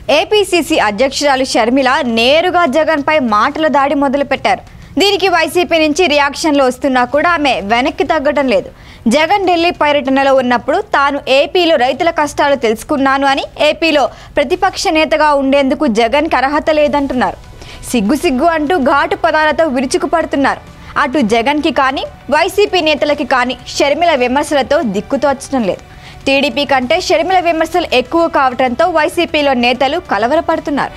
APCC అధ్యక్షురాలు షర్మిల నేరుగా జగన్ పై మాటల దాడి మొదలుపెట్టారు. దీనికి వైసీపీ నుంచి రియాక్షన్లు వస్తున్నా కూడా ఆమె వెనక్కి తగ్గడం లేదు. జగన్ ఢిల్లీ పర్యటనలో ఉన్నప్పుడు తాను ఏపీలో రైతుల కష్టాలు తెలుసుకున్నాను అని, ఏపీలో ప్రతిపక్ష నేతగా ఉండేందుకు జగన్కి అర్హత లేదంటున్నారు. సిగ్గు అంటూ ఘాటు పదాలతో విరుచుకుపడుతున్నారు. అటు జగన్కి కానీ వైసీపీ నేతలకి కానీ షర్మిల విమర్శలతో దిక్కుతోచడం లేదు. టీడీపీ కంటే షర్మిల విమర్శలు ఎక్కువ కావడంతో వైసీపీలో నేతలు కలవరపడుతున్నారు.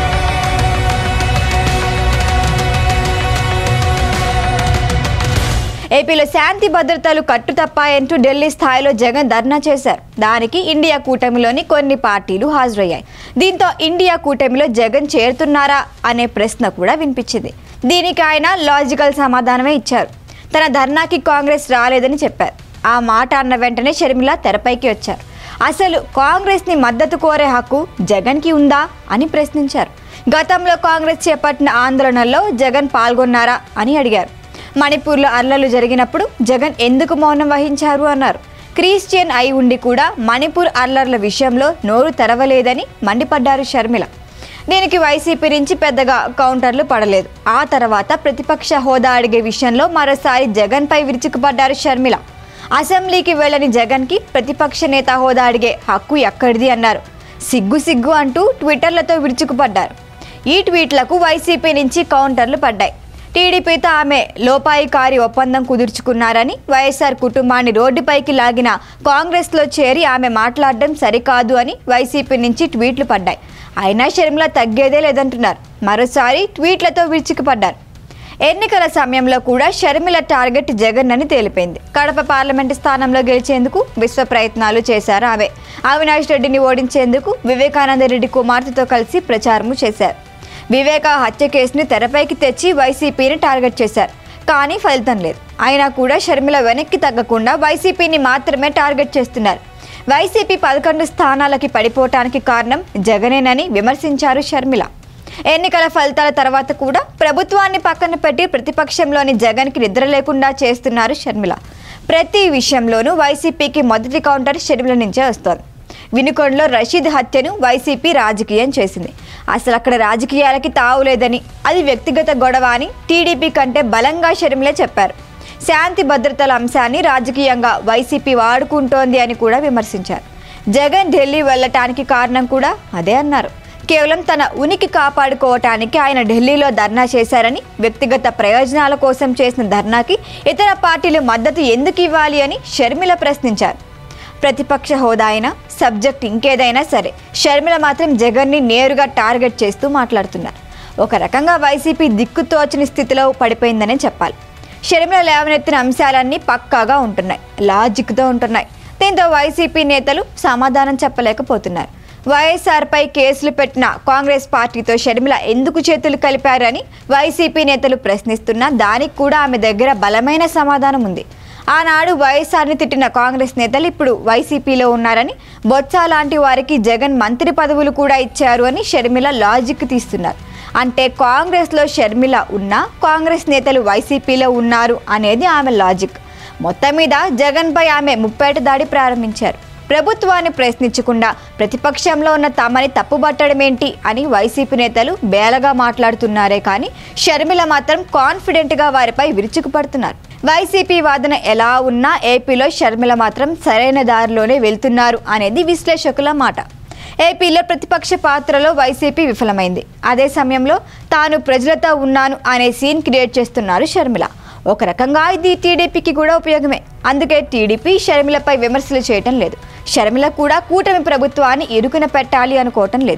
ఏపీలో శాంతి భద్రతలు కట్టుతప్పాయంటూ ఢిల్లీ స్థాయిలో జగన్ ధర్నా చేశారు. దానికి ఇండియా కూటమిలోని కొన్ని పార్టీలు హాజరయ్యాయి. దీంతో ఇండియా కూటమిలో జగన్ చేరుతున్నారా అనే ప్రశ్న కూడా వినిపించింది. దీనికి ఆయన లాజికల్ సమాధానమే ఇచ్చారు. తన ధర్నాకి కాంగ్రెస్ రాలేదని చెప్పారు. ఆ మాట అన్న వెంటనే షర్మిల తెరపైకి వచ్చారు. అసలు కాంగ్రెస్ని మద్దతు కోరే హక్కు జగన్కి ఉందా అని ప్రశ్నించారు. గతంలో కాంగ్రెస్ చేపట్టిన ఆందోళనల్లో జగన్ పాల్గొన్నారా అని అడిగారు. మణిపూర్లో అల్లర్లు జరిగినప్పుడు జగన్ ఎందుకు మౌనం వహించారు అన్నారు. క్రిస్టియన్ అయి ఉండి కూడా మణిపూర్ అల్లర్ల విషయంలో నోరు తెరవలేదని మండిపడ్డారు షర్మిల. దీనికి వైసీపీ నుంచి పెద్దగా కౌంటర్లు పడలేదు. ఆ తర్వాత ప్రతిపక్ష హోదా అడిగే విషయంలో మరోసారి జగన్పై విరుచుకుపడ్డారు షర్మిల. అసెంబ్లీకి వెళ్ళని జగన్కి ప్రతిపక్ష నేత హోదా అడిగే హక్కు ఎక్కడిది అన్నారు. సిగ్గు అంటూ ట్విట్టర్లతో విరుచుకుపడ్డారు. ఈ ట్వీట్లకు వైసీపీ నుంచి కౌంటర్లు పడ్డాయి. టీడీపీతో ఆమె లోపాయికారి ఒప్పందం కుదుర్చుకున్నారని, వైఎస్ఆర్ కుటుంబాన్ని రోడ్డుపైకి లాగిన కాంగ్రెస్లో చేరి ఆమె మాట్లాడడం సరికాదు అని వైసీపీ నుంచి ట్వీట్లు పడ్డాయి. అయినా షర్మిల తగ్గేదే లేదంటున్నారు. మరోసారి ట్వీట్లతో విరుచుకుపడ్డారు. ఎన్నికల సమయంలో కూడా షర్మిల టార్గెట్ జగన్ అని తేలిపోయింది. కడప పార్లమెంటు స్థానంలో గెలిచేందుకు విశ్వ ప్రయత్నాలు చేశారు ఆమె. అవినాష్ రెడ్డిని ఓడించేందుకు వివేకానంద రెడ్డి కుమార్తెతో కలిసి ప్రచారము చేశారు. వివేక హత్య కేసుని తెరపైకి తెచ్చి వైసీపీని టార్గెట్ చేశారు. కానీ ఫలితం లేదు. అయినా కూడా షర్మిల వెనక్కి తగ్గకుండా వైసీపీని మాత్రమే టార్గెట్ చేస్తున్నారు. వైసీపీ 11 స్థానాలకి పడిపోవటానికి కారణం జగనేనని విమర్శించారు షర్మిల. ఎన్నికల ఫలితాల తర్వాత కూడా ప్రభుత్వాన్ని పక్కన పెట్టి ప్రతిపక్షంలోని జగన్కి నిద్ర లేకుండా చేస్తున్నారు షర్మిల. ప్రతి విషయంలోనూ వైసీపీకి మొదటి కౌంటర్ షర్మిల నుంచే వస్తోంది. వినుకొండలో రషీద్ హత్యను వైసీపీ రాజకీయం చేసింది. అసలు అక్కడ రాజకీయాలకి తావులేదని, అది వ్యక్తిగత గొడవ అని టీడీపీ కంటే బలంగా షర్మిల చెప్పారు. శాంతి భద్రతల అంశాన్ని రాజకీయంగా వైసీపీ వాడుకుంటోంది అని కూడా విమర్శించారు. జగన్ ఢిల్లీ వెళ్లటానికి కారణం కూడా అదే అన్నారు. కేవలం తన ఉనికి కాపాడుకోవటానికి ఆయన ఢిల్లీలో ధర్నా చేశారని, వ్యక్తిగత ప్రయోజనాల కోసం చేసిన ధర్నాకి ఇతర పార్టీలు మద్దతు ఎందుకు ఇవ్వాలి అని షర్మిల ప్రశ్నించారు. ప్రతిపక్ష హోదా అయినా, సబ్జెక్ట్ ఇంకేదైనా సరే షర్మిల మాత్రం జగన్ని నేరుగా టార్గెట్ చేస్తూ మాట్లాడుతున్నారు. ఒక రకంగా వైసీపీ దిక్కుతోచని స్థితిలో పడిపోయిందనే చెప్పాలి. షర్మిల లేవనెత్తిన అంశాలన్నీ పక్కాగా ఉంటున్నాయి, లాజిక్తో ఉంటున్నాయి. దీంతో వైసీపీ నేతలు సమాధానం చెప్పలేకపోతున్నారు. వైఎస్ఆర్పై కేసులు పెట్టిన కాంగ్రెస్ పార్టీతో షర్మిల ఎందుకు చేతులు కలిపారని వైసీపీ నేతలు ప్రశ్నిస్తున్నా దానికి కూడా ఆమె దగ్గర బలమైన సమాధానం ఉంది. ఆనాడు వైఎస్ఆర్ని తిట్టిన కాంగ్రెస్ నేతలు ఇప్పుడు వైసీపీలో ఉన్నారని, బొత్స లాంటి వారికి జగన్ మంత్రి పదవులు కూడా ఇచ్చారు అని షర్మిల లాజిక్ తీస్తున్నారు. అంటే కాంగ్రెస్లో షర్మిల ఉన్నా కాంగ్రెస్ నేతలు వైసీపీలో ఉన్నారు అనేది ఆమె లాజిక్. మొత్తం మీద జగన్పై ఆమె ముప్పేట దాడి ప్రారంభించారు. ప్రభుత్వాన్ని ప్రశ్నించకుండా ప్రతిపక్షంలో ఉన్న తమని తప్పుబట్టడం ఏంటి అని వైసీపీ నేతలు బేలగా మాట్లాడుతున్నారే కానీ షర్మిల మాత్రం కాన్ఫిడెంట్గా వారిపై విరుచుకుపడుతున్నారు. వైసీపీ వాదన ఎలా ఉన్నా ఏపీలో షర్మిల మాత్రం సరైన దారిలోనే వెళ్తున్నారు అనేది విశ్లేషకుల మాట. ఏపీలో ప్రతిపక్ష పాత్రలో వైసీపీ విఫలమైంది. అదే సమయంలో తాను ప్రజలతో ఉన్నాను అనే సీన్ క్రియేట్ చేస్తున్నారు షర్మిల. ఒక రకంగా ఇది టీడీపీకి కూడా ఉపయోగమే. అందుకే టీడీపీ షర్మిలపై విమర్శలు చేయటం లేదు. షర్మిల కూడా కూటమి ప్రభుత్వాన్ని ఇరుకున పెట్టాలి అనుకోవటం లేదు.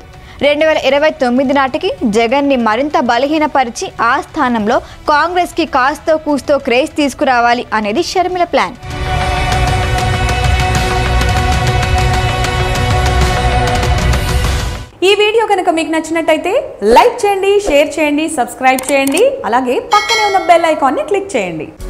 2029 నాటికి జగన్ని మరింత బలహీనపరిచి ఆ స్థానంలో కాంగ్రెస్కి కాస్తో కూస్తో క్రేజ్ తీసుకురావాలి అనేది షర్మిల ప్లాన్. ఈ వీడియో కనుక మీకు నచ్చినట్టయితే లైక్ చేయండి, షేర్ చేయండి, సబ్స్క్రైబ్ చేయండి. అలాగే పక్కనే ఉన్న బెల్ ఐకాన్ని క్లిక్ చేయండి.